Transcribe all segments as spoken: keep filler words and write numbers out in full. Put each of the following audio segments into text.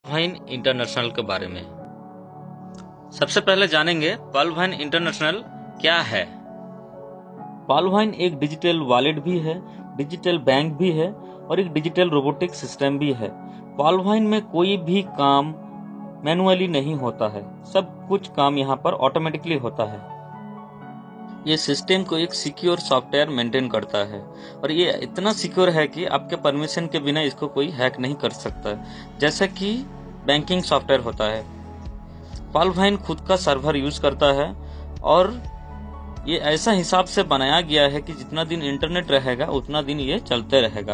Wine international के बारे में। सबसे पहले जानेंगे पर्ल वाइन इंटरनेशनल क्या है। पर्ल वाइन एक डिजिटल वॉलेट भी है, डिजिटल बैंक भी है और एक डिजिटल रोबोटिक सिस्टम भी है। पर्ल वाइन में कोई भी काम मैनुअली नहीं होता है, सब कुछ काम यहाँ पर ऑटोमेटिकली होता है। ये सिस्टम को एक सिक्योर सॉफ्टवेयर मेंटेन करता है और ये इतना सिक्योर है कि आपके परमिशन के बिना इसको कोई हैक नहीं कर सकता, जैसा कि बैंकिंग सॉफ्टवेयर होता है। पर्ल वाइन खुद का सर्वर यूज करता है और ये ऐसा हिसाब से बनाया गया है कि जितना दिन इंटरनेट रहेगा उतना दिन ये चलते रहेगा।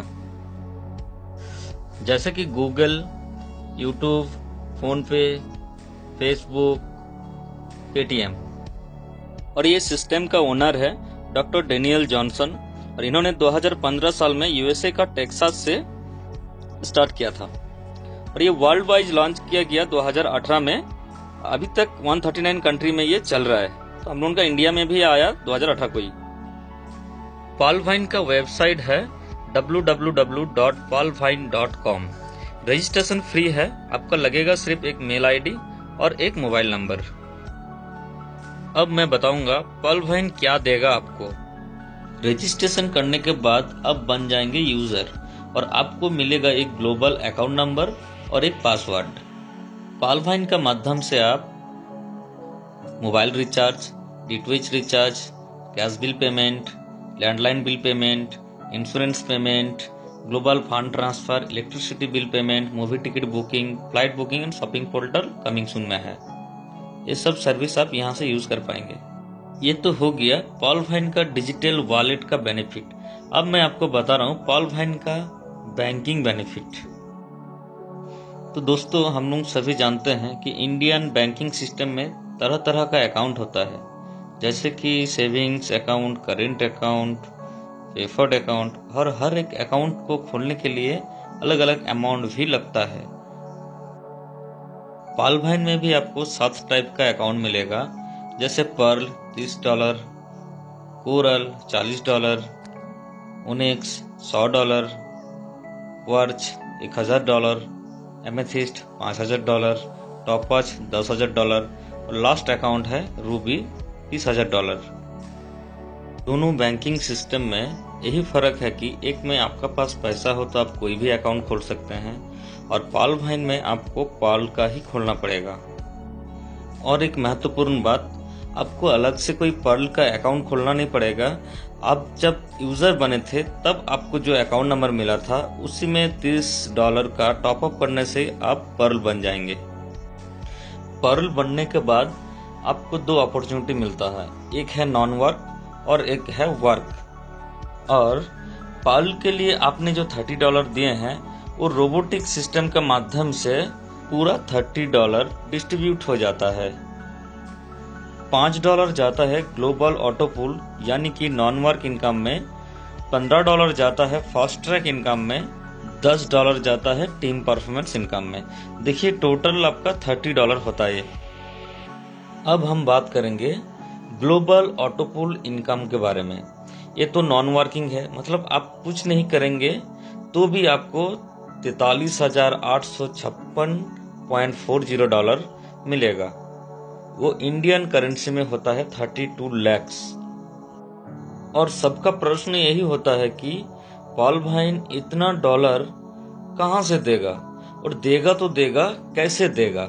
जैसे कि Google, YouTube, PhonePe, Facebook, Paytm. और ये सिस्टम का ओनर है डॉक्टर डेनियल जॉनसन और इन्होंने दो हज़ार पंद्रह साल में यूएसए का टेक्सास से स्टार्ट किया था और ये वर्ल्ड वाइज लॉन्च किया गया दो हज़ार अठारह में। अभी तक एक सौ उनतालीस कंट्री में ये चल रहा है, तो हम लोगों का इंडिया में भी आया दो हज़ार अठारह को ही। पर्ल वाइन का वेबसाइट है W W W dot Pearl Wine dot com. Registration free है, आपका लगेगा सिर्फ एक मेल आईडी और एक मोबाइल नंबर। अब मैं बताऊंगा पर्ल वाइन क्या देगा आपको। रजिस्ट्रेशन करने के बाद अब बन जाएंगे यूजर और आपको मिलेगा एक ग्लोबल अकाउंट नंबर और एक पासवर्ड। पर्ल वाइन का माध्यम से आप mobile recharge, DTH recharge, gas bill payment, landline bill payment, insurance payment, global fund transfer, electricity bill payment, movie ticket booking, flight booking and shopping portal coming soon में है। ये सब service आप यहाँ से यूज कर पाएंगे। ये तो हो गया पर्ल वाइन का डिजिटल वॉलेट का बेनिफिट। अब मैं आपको बता रहा हूँ पर्ल वाइन का बैंकिंग बेनिफिट। तो दोस्तों, हम लोग सभी जानते हैं कि इंडियन बैंकिंग सिस्टम में तरह तरह का अकाउंट होता है, जैसे कि savings account, current account, preferred account, और हर एक अकाउंट को खोलने के लिए अलग अलग अमाउंट भी लगता है। पर्ल वाइन में भी आपको सात टाइप का अकाउंट मिलेगा, जैसे पर्ल तीस डॉलर, कोरल चालीस डॉलर, ओनिक्स सौ डॉलर, क्वार्ट्ज एक हजार डॉलर, एमेथिस्ट पाँच हजार डॉलर, टॉपाज दस हजार डॉलर और लास्ट अकाउंट है रूबी तीस हजार डॉलर। दोनों बैंकिंग सिस्टम में यही फर्क है कि एक में आपका पास पैसा हो तो आप कोई भी अकाउंट खोल सकते हैं और पर्ल वाइन में आपको पर्ल का ही खोलना पड़ेगा। और एक महत्वपूर्ण बात, आपको अलग से कोई पर्ल का अकाउंट खोलना नहीं पड़ेगा। आप जब यूजर बने थे तब आपको जो अकाउंट नंबर मिला था उसी में तीस डॉलर का टॉप अप करने से आप पर्ल बन जाएंगे। पर्ल बनने के बाद आपको दो अपॉर्चुनिटी मिलता है, एक है नॉन वर्क और एक है वर्क। और पर्ल के लिए आपने जो तीस डॉलर दिए हैं वो रोबोटिक सिस्टम के माध्यम से पूरा तीस डॉलर डिस्ट्रीब्यूट हो जाता है। पाँच डॉलर जाता है ग्लोबल ऑटो पूल यानी कि नॉन वर्क इनकम में, पंद्रह डॉलर जाता है फास्ट ट्रैक इनकम में, दस डॉलर जाता है टीम परफॉर्मेंस इनकम में। देखिए टोटल आपका तीस डॉलर होता है। अब हम बात करेंगे ग्लोबल ऑटो पूल इनकम के बारे में। ये तो नॉन वर्किंग है, मतलब आप कुछ नहीं करेंगे तो भी आपको तैतालीस हजार आठ सौ छप्पन पॉइंट फोर जीरो डॉलर मिलेगा। वो इंडियन करेंसी में होता है बत्तीस लैक्स। और सबका प्रश्न यही होता है कि पर्ल वाइन इतना डॉलर कहां से देगा, और देगा तो देगा कैसे देगा।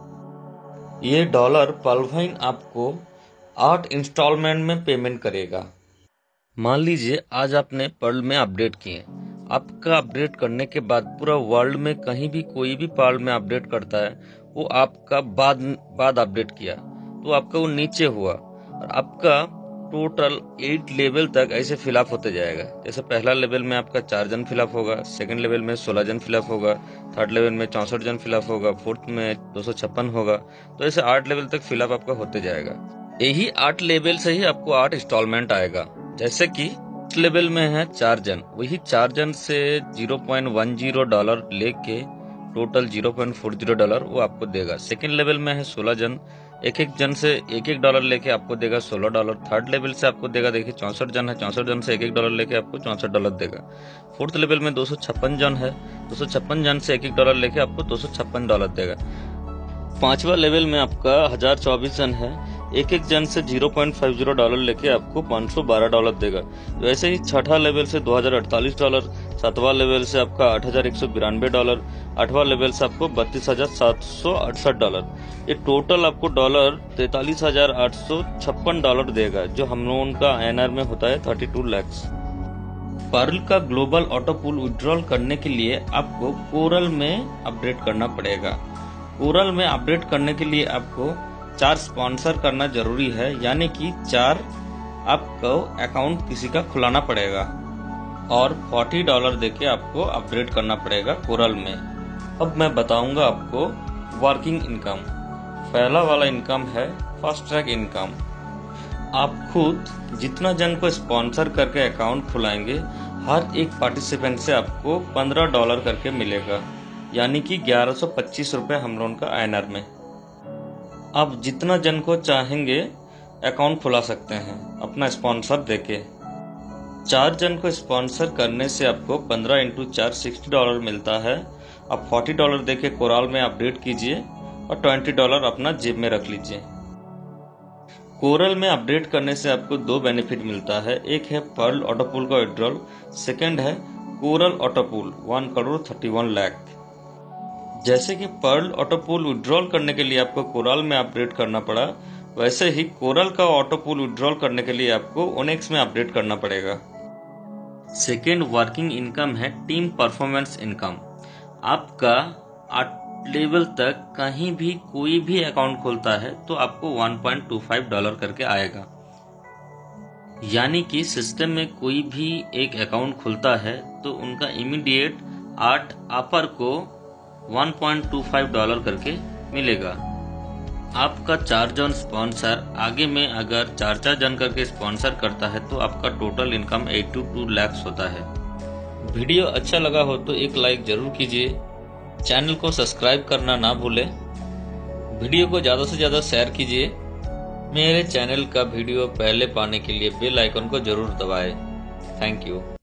ये डॉलर पर्ल वाइन आपको आठ इंस्टॉलमेंट में पेमेंट करेगा। मान लीजिए आज आपने पर्ल में अपडेट किए, आपका अपडेट करने के बाद पूरा वर्ल्ड में कहीं भी कोई भी पर्ल में अपडेट करता है, वो आपका बाद बाद अपडेट किया तो आपका वो नीचे हुआ और आपका टोटल एट लेवल तक ऐसे फिलअप होते जाएगा। जैसे पहला लेवल में आपका चार जन फिलअप होगा, सेकंड लेवल में सोलह जन फिलअप होगा, थर्ड लेवल में चौसठ जन फिलअप होगा, फोर्थ में दो सौ छप्पन होगा। तो ऐसे आठ लेवल तक फिलअप आपका होते जाएगा। यही आठ लेवल से ही आपको आठ इंस्टॉलमेंट आएगा। जैसे कि लेवल में है चार जन, वही चार जन से zero point one zero dollar लेके total zero point four zero dollar वो आपको देगा। सेकंड लेवल में है सोलह जन, एक एक जन से एक एक डॉलर लेके आपको देगा सोलह डॉलर। थर्ड लेवल से आपको देगा, देखिए चौंसठ जन है, चौंसठ जन से एक एक डॉलर लेके आपको चौंसठ डॉलर देगा। फोर्थ लेवल में दो सौ छप्पन जन है, दो सौ छप्पन जन से एक एक डॉलर लेके आपको दो सौ छप्पन डॉलर देगा। पांचवा लेवल में आपका हजार चौबीस जन है, एक एक जन से zero point five zero dollar लेके आपको पाँच सौ बारह डॉलर देगा। वैसे ही छठा लेवल से दो हजार अड़तालीस डॉलर, सातवां लेवल से आपका आठ हजार एक सौ बिरानवे डॉलर, आठवां लेवल से आपको बत्तीस हजार सात सौ अड़सठ डॉलर। ये टोटल आपको डॉलर तैतालीस हजार आठ सौ छप्पन डॉलर देगा, जो हम लोगों का एनआर में होता है थर्टी टू लैक्स। पर्ल का ग्लोबल ऑटो पूल विड्रॉल करने के लिए आपको कोरल में अपडेट करना पड़ेगा। कोरल में अपडेट करने के लिए आपको चार स्पॉन्सर करना जरूरी है, यानी कि चार आपको अकाउंट किसी का खुलाना पड़ेगा और चालीस डॉलर देके आपको अपडेट करना पड़ेगा कोरल में। अब मैं बताऊंगा आपको वर्किंग इनकम। पहला वाला इनकम है फास्ट ट्रैक इनकम। आप खुद जितना जन को स्पॉन्सर करके अकाउंट खुलाएंगे, हर एक पार्टिसिपेंट से आपको पंद्रह डॉलर करके मिलेगा, यानी कि ग्यारह सौ पच्चीस रुपए हम लोगों का आईएनआर में। आप जितना जन को चाहेंगे अकाउंट खुला सकते हैं अपना स्पॉन्सर देके। चार जन को स्पॉन्सर करने से आपको पंद्रह इंटू चार सिक्सटी डॉलर मिलता है। आप चालीस डॉलर देके कोरल में अपडेट कीजिए और बीस डॉलर अपना जेब में रख लीजिए। कोरल में अपडेट करने से आपको दो बेनिफिट मिलता है, एक है पर्ल ऑटो पूल का विड्रॉल, सेकंड है Coral auto pool one crore thirty one lakh. जैसे कि पर्ल ऑटो पूल विड्रॉल करने के लिए आपको कोरल में अपडेट करना पड़ा, वैसे ही कोरल का ऑटो पूल विड्रॉल करने के लिए आपको ओनेक्स में अपडेट करना पड़ेगा। सेकेंड वर्किंग इनकम है टीम परफॉर्मेंस इनकम। आपका आठ लेवल तक कहीं भी कोई भी अकाउंट खोलता है तो आपको one point two five dollar करके आएगा, यानी कि सिस्टम में कोई भी एक अकाउंट खुलता है तो उनका इमीडिएट आठ अपर को one point two five dollar करके मिलेगा। आपका चार जन स्पॉन्सर आगे में अगर चार चार जन करके स्पॉन्सर करता है तो आपका टोटल इनकम बयासी लाख होता है। वीडियो अच्छा लगा हो तो एक लाइक जरूर कीजिए, चैनल को सब्सक्राइब करना ना भूलें, वीडियो को ज़्यादा से ज़्यादा शेयर कीजिए। मेरे चैनल का वीडियो पहले पाने के लिए बेल आइकन को जरूर दबाएं। Thank you.